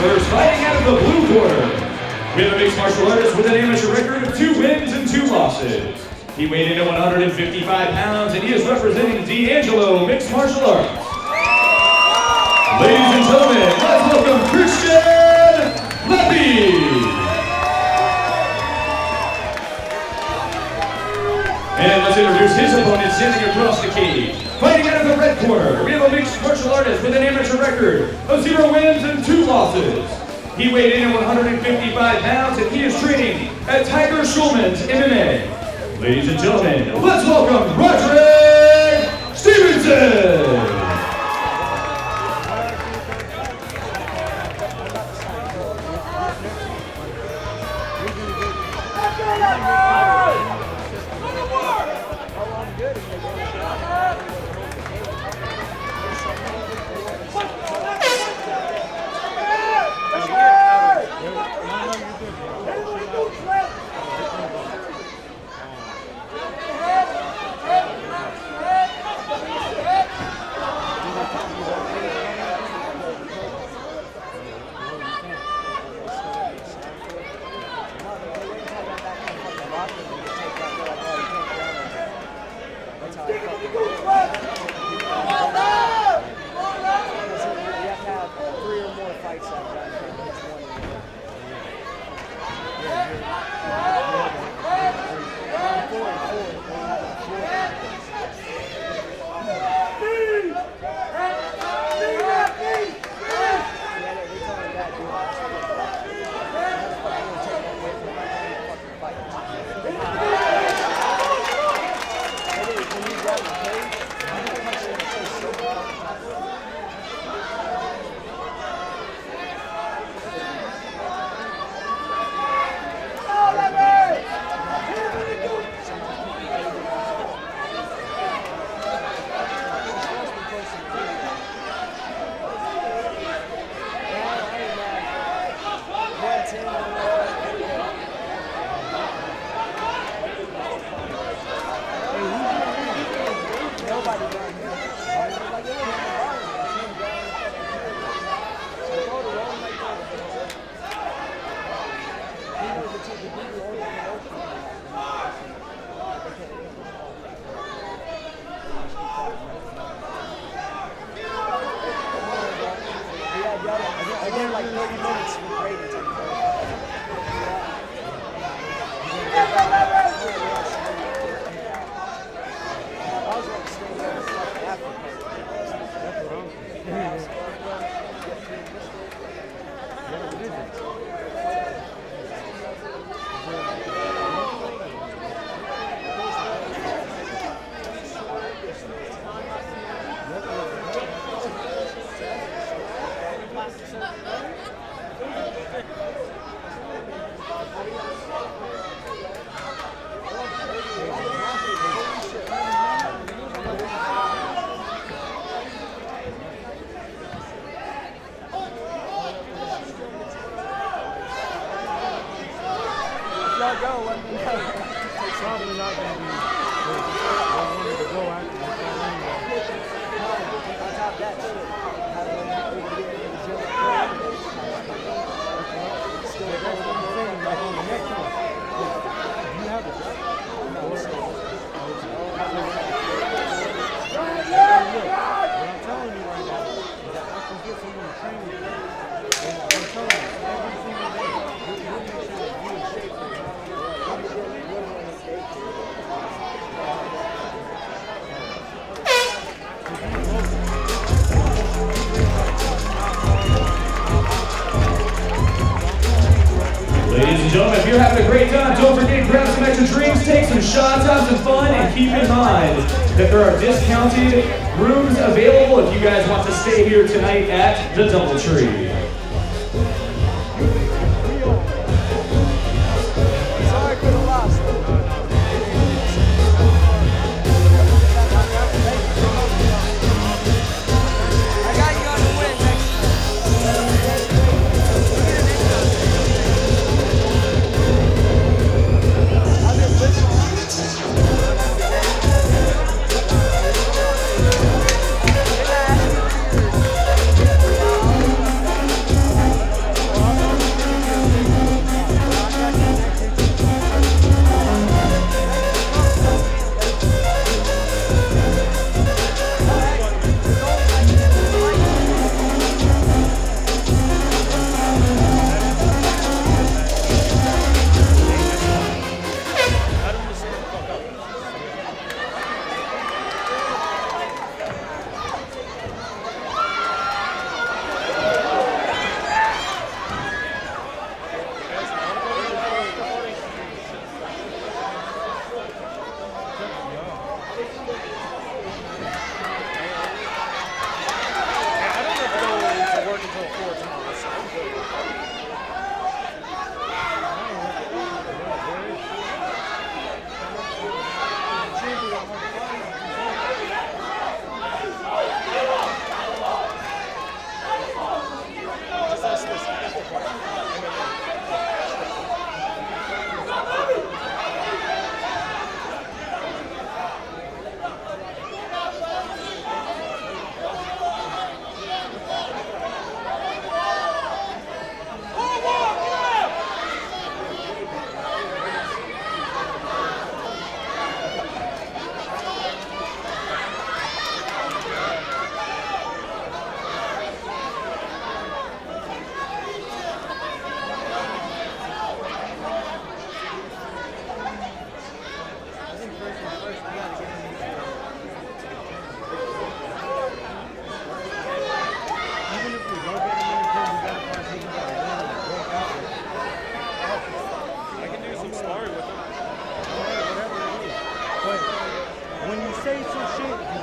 First, fighting out of the blue corner, we have a mixed martial artist with an amateur record of 2 wins and 2 losses. He weighed in at 155 pounds, and he is representing D'Angelo Mixed Martial Arts. Ladies and gentlemen, let's welcome Christian Leppi. And let's introduce his opponent standing across the cage. Fighting out of the red corner, we have a mixed martial artist with an amateur record of 0 wins and 2 losses. He weighed in at 155 pounds, and he is training at Tiger Schulman's MMA. Ladies and gentlemen, let's welcome Roderick Stevenson. Gentlemen, if you're having a great time, don't forget, grab some extra drinks, take some shots, have some fun, and keep in mind that there are discounted rooms available if you guys want to stay here tonight at the DoubleTree.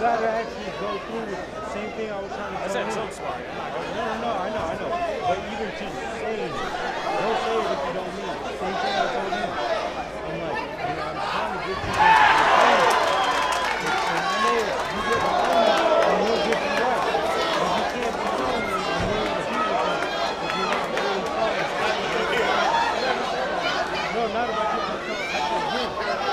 gotta actually go through with the same thing I was trying to tell him. I said choke sparring. No, I know. But even just saying, don't say it if you don't mean it. Same thing I told him. I'm like, you know, I'm trying to get you into the fight. And I know you get behind me and you'll get you right. But you can't be telling me I'm willing to be with you if you're not really trying. No, not about you. I told him.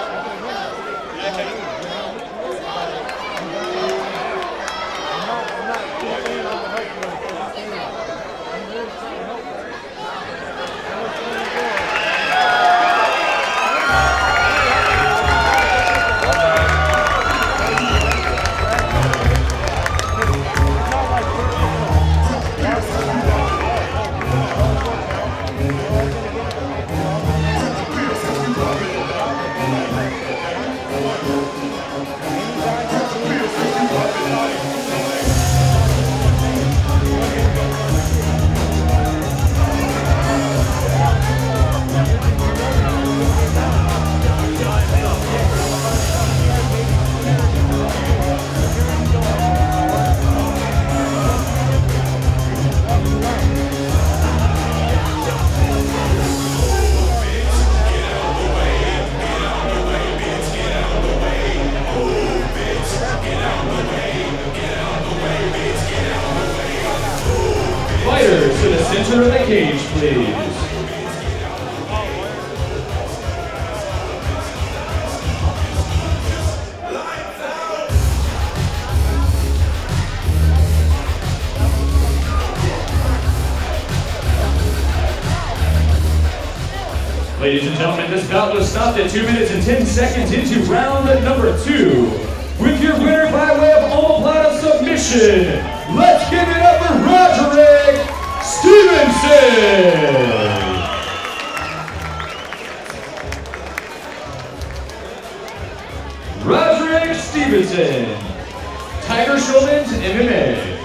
Fighters to the center of the cage, please. Ladies and gentlemen, this bout was stopped at 2 minutes and 10 seconds into round number 2. With your winner by way of omoplata submission, let's give it up for Roderick Stevenson! Roderick Stevenson, Tiger Schulman's MMA.